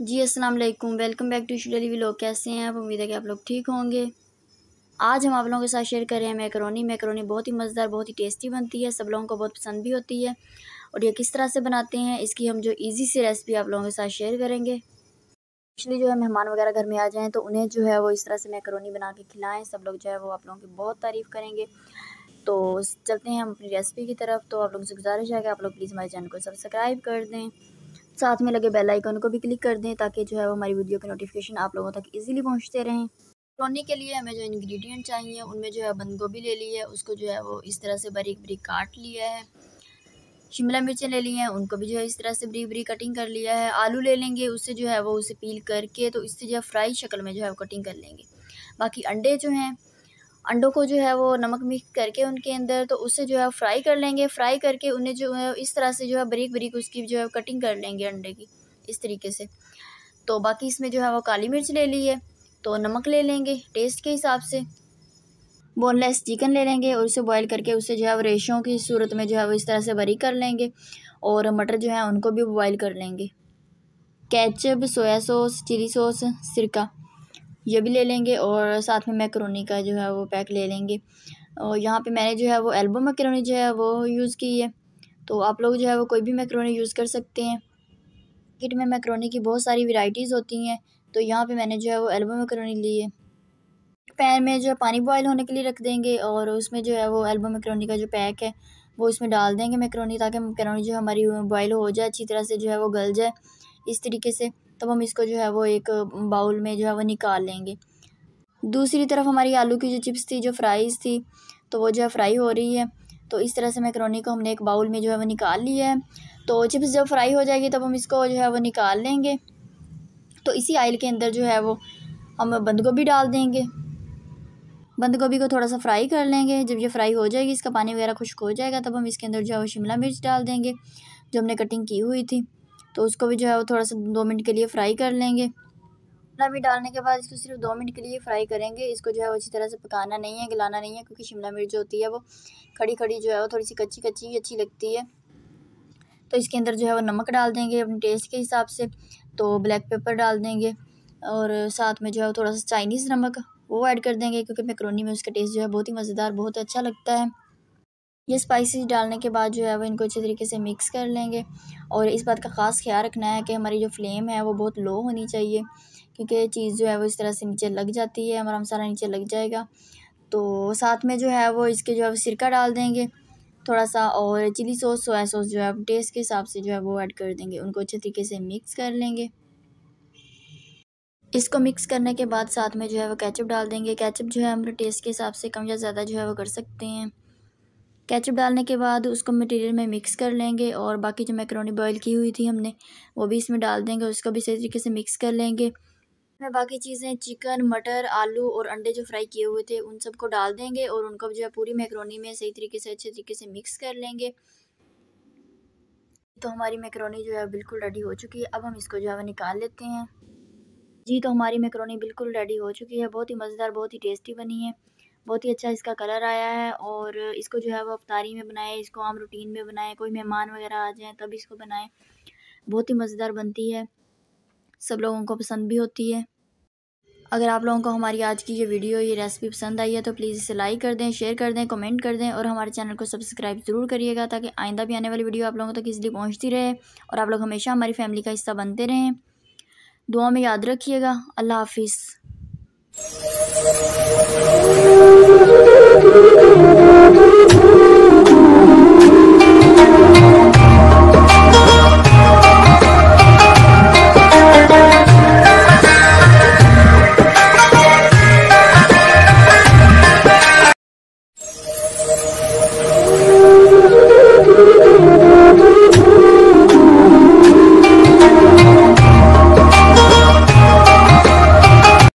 जी अस्सलाम वालेकुम, welcome back to daily vlog. कैसे हैं आप? उम्मीद है कि आप लोग ठीक होंगे। आज हम आप लोगों के साथ शेयर कर रहे हैं मैकरोनी बहुत ही मज़ेदार, बहुत ही टेस्टी बनती है, सब लोगों को बहुत पसंद भी होती है। और ये किस तरह से बनाते हैं इसकी हम जो ईज़ी सी रेसिपी आप लोगों के साथ शेयर करेंगे। एक्चुअली जो है मेहमान वगैरह घर में आ जाएँ तो उन्हें जो है वो इस तरह से मैकरोनी बना के खिलाएँ, सब लोग जो है वो आप लोगों की बहुत तारीफ़ करेंगे। तो चलते हैं हम अपनी रेसिपी की तरफ। तो आप लोगों से गुजारिश है कि आप लोग प्लीज़ हमारे चैनल को सब्सक्राइब कर दें, साथ में लगे बेल आइकन को भी क्लिक कर दें ताकि जो है वो हमारी वीडियो के नोटिफिकेशन आप लोगों तक इजीली पहुंचते रहें। मैकरोनी के लिए हमें जो इंग्रेडिएंट चाहिए उनमें जो है बंद गोभी ले ली है, उसको जो है वो इस तरह से बारीक बारीक काट लिया है। शिमला मिर्चें ले ली हैं, उनको भी जो है इस तरह से बारीक बारीक कटिंग कर लिया है। आलू ले लेंगे, उससे जो है वो उसे पील करके तो इससे जो है फ्राई शक्ल में जो है वो कटिंग कर लेंगे। बाकी अंडे जो हैं, अंडों को जो है वो नमक मिक्स करके उनके अंदर तो उससे जो है फ्राई कर लेंगे। फ्राई करके उन्हें जो है इस तरह से जो है बारीक बारीक उसकी जो है कटिंग कर लेंगे अंडे की, इस तरीके से। तो बाकी इसमें जो है वो काली मिर्च ले ली है, तो नमक ले लेंगे टेस्ट के हिसाब से। बोनलेस चिकन ले लेंगे और उसे बॉईल करके उससे जो है वो रेशों की सूरत में जो है वो इस तरह से बारीक कर लेंगे। और मटर जो है उनको भी बॉईल कर लेंगे। Ketchup, soya sauce, chilli sauce, सिरका ये भी ले लेंगे और साथ में मैकरोनी का जो है वो पैक ले लेंगे। और यहाँ पे मैंने जो है वो एल्बो मैकरोनी जो है वो यूज़ की है, तो आप लोग जो है वो कोई भी मैकरोनी यूज़ कर सकते हैं। किट में मैकरोनी की बहुत सारी वैरायटीज़ होती हैं, तो यहाँ पे मैंने जो है वो एल्बो मैकरोनी ली है। पैन में जो है पानी बॉयल होने के लिए रख देंगे और उसमें जो है वो एल्बो मैकरोनी का जो पैक है वो इसमें डाल देंगे मैकरोनी, ताकि मैकरोनी जो हमारी बॉयल हो जाए, अच्छी तरह से जो है वो गल जाए इस तरीके से। तब हम इसको जो है वो एक बाउल में जो है वो निकाल लेंगे। दूसरी तरफ हमारी आलू की जो चिप्स थी, जो फ्राइज़ थी, तो वो जो है फ्राई हो रही है। तो इस तरह से मैकरोनी को हमने एक बाउल में जो है वो निकाल लिया है। तो चिप्स जब फ्राई हो जाएगी तब हम इसको जो है वो निकाल लेंगे। तो इसी ऑयल के अंदर जो है वो हम बंद गोभी डाल देंगे। बंद गोभी को थोड़ा सा फ्राई कर लेंगे। जब ये फ्राई हो जाएगी, इसका पानी वगैरह खुश्क हो जाएगा, तब हम इसके अंदर जो है वो शिमला मिर्च डाल देंगे जो हमने कटिंग की हुई थी। तो उसको भी जो है वो थोड़ा सा 2 मिनट के लिए फ्राई कर लेंगे। शिमला मिर्च डालने के बाद इसको सिर्फ 2 मिनट के लिए फ्राई करेंगे। इसको जो है वो अच्छी तरह से पकाना नहीं है, गलाना नहीं है, क्योंकि शिमला मिर्च जो होती है वो खड़ी खड़ी जो है वो थोड़ी सी कच्ची कच्ची ही अच्छी लगती है। तो इसके अंदर जो है वो नमक डाल देंगे अपने टेस्ट के हिसाब से। तो ब्लैक पेपर डाल देंगे और साथ में जो है थोड़ा सा चाइनीज़ नमक वो ऐड कर देंगे, क्योंकि मैकरोनी में उसका टेस्ट जो है बहुत ही मज़ेदार, बहुत अच्छा लगता है। ये स्पाइसेस डालने के बाद जो है वो इनको अच्छे तरीके से मिक्स कर लेंगे। और इस बात का ख़ास ख्याल रखना है कि हमारी जो फ्लेम है वो बहुत लो होनी चाहिए, क्योंकि चीज़ जो है वो इस तरह से नीचे लग जाती है, हमारा मसाला नीचे लग जाएगा। तो साथ में जो है वो इसके जो है सिरका डाल देंगे थोड़ा सा, और चिली सॉस, सोया सॉस जो है टेस्ट के हिसाब से जो है वो ऐड कर देंगे। उनको अच्छे तरीके से मिक्स कर लेंगे। इसको मिक्स करने के बाद साथ में जो है वो केचप डाल देंगे। केचप जो है हम टेस्ट के हिसाब से कम या ज़्यादा जो है वो कर सकते हैं। केचप डालने के बाद उसको मटेरियल में मिक्स कर लेंगे और बाकी जो मैकरोनी बॉईल की हुई थी हमने वो भी इसमें डाल देंगे, उसको भी सही तरीके से मिक्स कर लेंगे। मैं बाकी चीज़ें चिकन, मटर, आलू और अंडे जो फ्राई किए हुए थे उन सबको डाल देंगे और उनको जो है पूरी मैकरोनी में सही तरीके से अच्छे तरीके से मिक्स कर लेंगे। तो हमारी मैकरोनी जो है बिल्कुल रेडी हो चुकी है। अब हम इसको जो है वो निकाल लेते हैं। जी, तो हमारी मैकरोनी बिल्कुल रेडी हो चुकी है। बहुत ही मज़ेदार, बहुत ही टेस्टी बनी है। बहुत ही अच्छा इसका कलर आया है और इसको जो है वो अफ्तारी में बनाएं, इसको आम रूटीन में बनाएं, कोई मेहमान वगैरह आ जाएं तब इसको बनाएं। बहुत ही मज़ेदार बनती है, सब लोगों को पसंद भी होती है। अगर आप लोगों को हमारी आज की ये वीडियो, ये रेसिपी पसंद आई है तो प्लीज़ इसे लाइक कर दें, शेयर कर दें, कमेंट कर दें और हमारे चैनल को सब्सक्राइब ज़रूर करिएगा, ताकि आइंदा भी आने वाली वीडियो आप लोगों तक ईज़िली पहुँचती रहे और आप लोग हमेशा हमारी फैमिली का हिस्सा बनते रहें। दुआ में याद रखिएगा। अल्लाह हाफिज़।